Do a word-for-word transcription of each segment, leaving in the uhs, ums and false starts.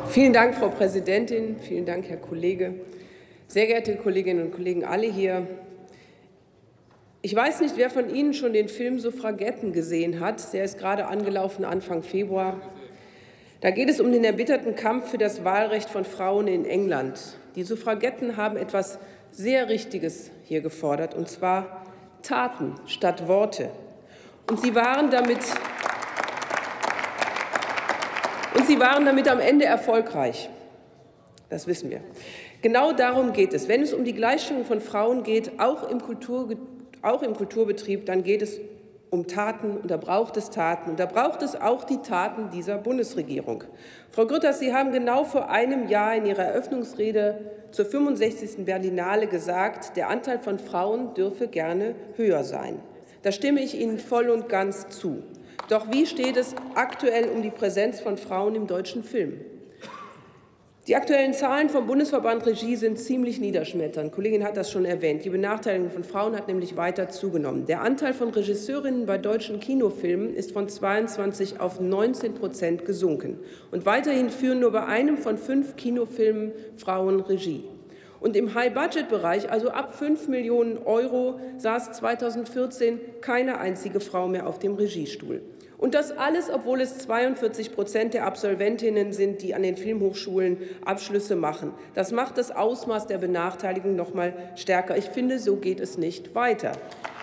Vielen Dank, Frau Präsidentin. Vielen Dank, Herr Kollege. Sehr geehrte Kolleginnen und Kollegen, alle hier. Ich weiß nicht, wer von Ihnen schon den Film Suffragetten gesehen hat. Der ist gerade angelaufen, Anfang Februar. Da geht es um den erbitterten Kampf für das Wahlrecht von Frauen in England. Die Suffragetten haben etwas sehr Richtiges hier gefordert, und zwar Taten statt Worte. Und sie waren damit Und sie waren damit am Ende erfolgreich. Das wissen wir. Genau darum geht es. Wenn es um die Gleichstellung von Frauen geht, auch im, Kultur, auch im Kulturbetrieb, dann geht es um Taten, und da braucht es Taten. Und da braucht es auch die Taten dieser Bundesregierung. Frau Grütters, Sie haben genau vor einem Jahr in Ihrer Eröffnungsrede zur fünfundsechzigsten Berlinale gesagt, der Anteil von Frauen dürfe gerne höher sein. Da stimme ich Ihnen voll und ganz zu. Doch wie steht es aktuell um die Präsenz von Frauen im deutschen Film? Die aktuellen Zahlen vom Bundesverband Regie sind ziemlich niederschmetternd. Die Kollegin hat das schon erwähnt. Die Benachteiligung von Frauen hat nämlich weiter zugenommen. Der Anteil von Regisseurinnen bei deutschen Kinofilmen ist von zweiundzwanzig auf neunzehn Prozent gesunken. Und weiterhin führen nur bei einem von fünf Kinofilmen Frauen Regie. Und im High-Budget-Bereich, also ab fünf Millionen Euro, saß zweitausendvierzehn keine einzige Frau mehr auf dem Regiestuhl. Und das alles, obwohl es zweiundvierzig Prozent der Absolventinnen sind, die an den Filmhochschulen Abschlüsse machen. Das macht das Ausmaß der Benachteiligung noch mal stärker. Ich finde, so geht es nicht weiter.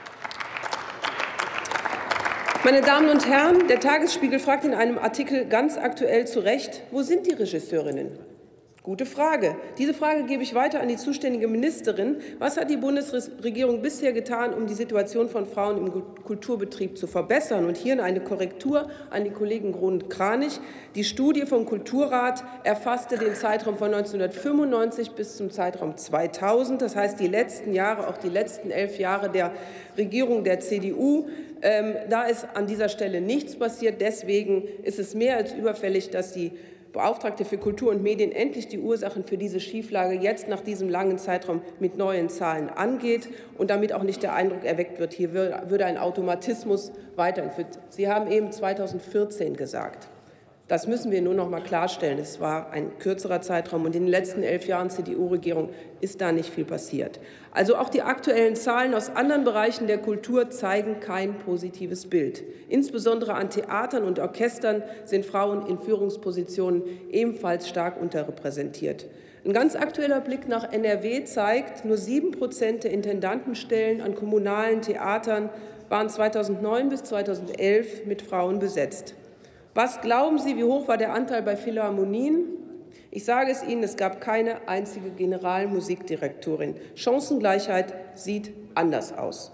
Meine Damen und Herren, der Tagesspiegel fragt in einem Artikel ganz aktuell zu Recht, wo sind die Regisseurinnen? Gute Frage. Diese Frage gebe ich weiter an die zuständige Ministerin. Was hat die Bundesregierung bisher getan, um die Situation von Frauen im Kulturbetrieb zu verbessern? Und hier eine Korrektur an die Kollegen Grund-Kranich. Die Studie vom Kulturrat erfasste den Zeitraum von neunzehnhundertfünfundneunzig bis zum Zeitraum zweitausend. Das heißt, die letzten Jahre, auch die letzten elf Jahre der Regierung der C D U. Ähm, da ist an dieser Stelle nichts passiert. Deswegen ist es mehr als überfällig, dass die Beauftragte für Kultur und Medien endlich die Ursachen für diese Schieflage jetzt nach diesem langen Zeitraum mit neuen Zahlen angeht und damit auch nicht der Eindruck erweckt wird, hier würde ein Automatismus weitergeführt. Sie haben eben zweitausendvierzehn gesagt. Das müssen wir nur noch mal klarstellen. Es war ein kürzerer Zeitraum, und in den letzten elf Jahren C D U-Regierung ist da nicht viel passiert. Also auch die aktuellen Zahlen aus anderen Bereichen der Kultur zeigen kein positives Bild. Insbesondere an Theatern und Orchestern sind Frauen in Führungspositionen ebenfalls stark unterrepräsentiert. Ein ganz aktueller Blick nach N R W zeigt, nur sieben Prozent der Intendantenstellen an kommunalen Theatern waren zweitausendneun bis zweitausendelf mit Frauen besetzt. Was glauben Sie, wie hoch war der Anteil bei Philharmonien? Ich sage es Ihnen, es gab keine einzige Generalmusikdirektorin. Chancengleichheit sieht anders aus.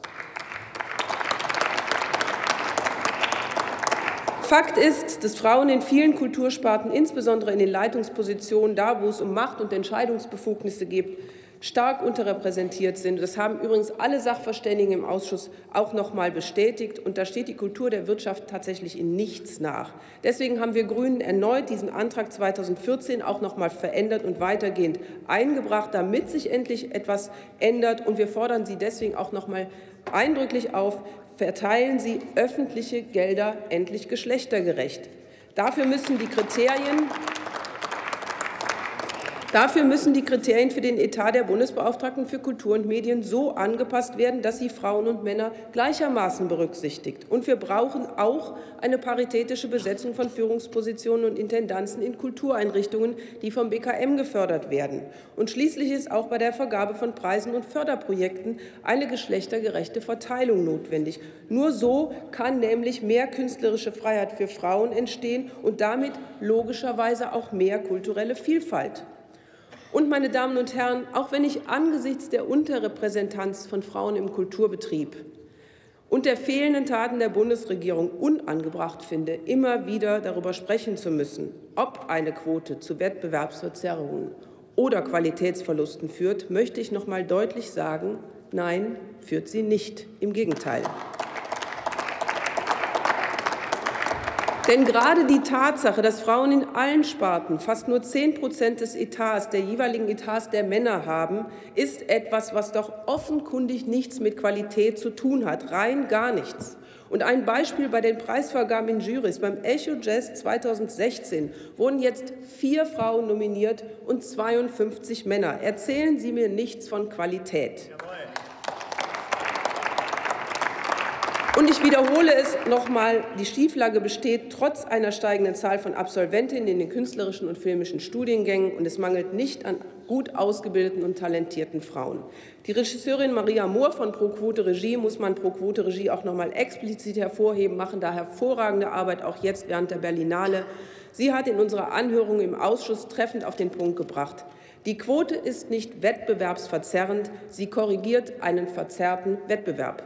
Fakt ist, dass Frauen in vielen Kultursparten, insbesondere in den Leitungspositionen, da wo es um Macht und Entscheidungsbefugnisse geht, stark unterrepräsentiert sind. Das haben übrigens alle Sachverständigen im Ausschuss auch noch mal bestätigt. Und da steht die Kultur der Wirtschaft tatsächlich in nichts nach. Deswegen haben wir Grünen erneut diesen Antrag zweitausendvierzehn auch noch mal verändert und weitergehend eingebracht, damit sich endlich etwas ändert. Und wir fordern Sie deswegen auch noch mal eindrücklich auf, verteilen Sie öffentliche Gelder endlich geschlechtergerecht. Dafür müssen die Kriterien Dafür müssen die Kriterien für den Etat der Bundesbeauftragten für Kultur und Medien so angepasst werden, dass sie Frauen und Männer gleichermaßen berücksichtigt. Und wir brauchen auch eine paritätische Besetzung von Führungspositionen und Intendanzen in Kultureinrichtungen, die vom B K M gefördert werden. Und schließlich ist auch bei der Vergabe von Preisen und Förderprojekten eine geschlechtergerechte Verteilung notwendig. Nur so kann nämlich mehr künstlerische Freiheit für Frauen entstehen und damit logischerweise auch mehr kulturelle Vielfalt. Und, meine Damen und Herren, auch wenn ich angesichts der Unterrepräsentanz von Frauen im Kulturbetrieb und der fehlenden Taten der Bundesregierung unangebracht finde, immer wieder darüber sprechen zu müssen, ob eine Quote zu Wettbewerbsverzerrungen oder Qualitätsverlusten führt, möchte ich noch mal deutlich sagen, nein, führt sie nicht. Im Gegenteil. Denn gerade die Tatsache, dass Frauen in allen Sparten fast nur zehn Prozent des Etats, der jeweiligen Etats der Männer haben, ist etwas, was doch offenkundig nichts mit Qualität zu tun hat, rein gar nichts. Und ein Beispiel bei den Preisvergaben in Jurys. Beim Echo Jazz zweitausendsechzehn wurden jetzt vier Frauen nominiert und zweiundfünfzig Männer. Erzählen Sie mir nichts von Qualität. Und ich wiederhole es noch einmal, die Schieflage besteht trotz einer steigenden Zahl von Absolventinnen in den künstlerischen und filmischen Studiengängen, und es mangelt nicht an gut ausgebildeten und talentierten Frauen. Die Regisseurin Maria Mohr von Pro Quote Regie muss man Pro Quote Regie auch noch einmal explizit hervorheben, machen da hervorragende Arbeit, auch jetzt während der Berlinale. Sie hat in unserer Anhörung im Ausschuss treffend auf den Punkt gebracht. Die Quote ist nicht wettbewerbsverzerrend, sie korrigiert einen verzerrten Wettbewerb.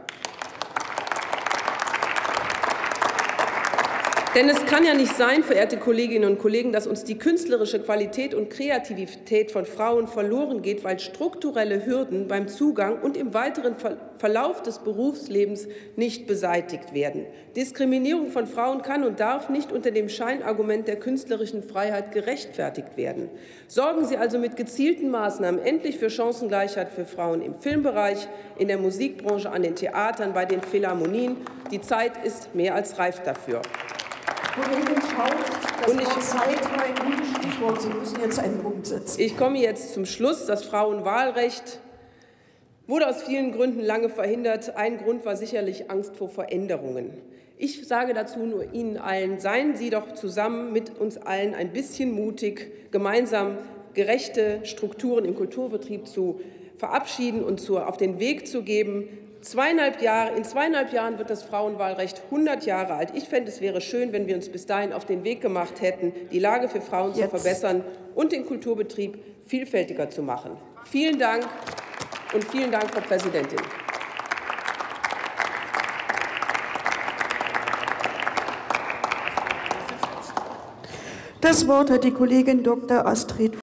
Denn es kann ja nicht sein, verehrte Kolleginnen und Kollegen, dass uns die künstlerische Qualität und Kreativität von Frauen verloren geht, weil strukturelle Hürden beim Zugang und im weiteren Verlauf des Berufslebens nicht beseitigt werden. Diskriminierung von Frauen kann und darf nicht unter dem Scheinargument der künstlerischen Freiheit gerechtfertigt werden. Sorgen Sie also mit gezielten Maßnahmen endlich für Chancengleichheit für Frauen im Filmbereich, in der Musikbranche, an den Theatern, bei den Philharmonien. Die Zeit ist mehr als reif dafür. Kollegin Schaus, das Wort Zeit war ein gutes Stichwort. Sie müssen jetzt einen Punkt setzen. Ich komme jetzt zum Schluss. Das Frauenwahlrecht wurde aus vielen Gründen lange verhindert. Ein Grund war sicherlich Angst vor Veränderungen. Ich sage dazu nur Ihnen allen, seien Sie doch zusammen mit uns allen ein bisschen mutig, gemeinsam gerechte Strukturen im Kulturbetrieb zu verabschieden und zu, auf den Weg zu geben. Zweieinhalb Jahre, in zweieinhalb Jahren wird das Frauenwahlrecht hundert Jahre alt. Ich fände, es wäre schön, wenn wir uns bis dahin auf den Weg gemacht hätten, die Lage für Frauen Jetzt. zu verbessern und den Kulturbetrieb vielfältiger zu machen. Vielen Dank und vielen Dank, Frau Präsidentin. Das Wort hat die Kollegin Doktor Astrid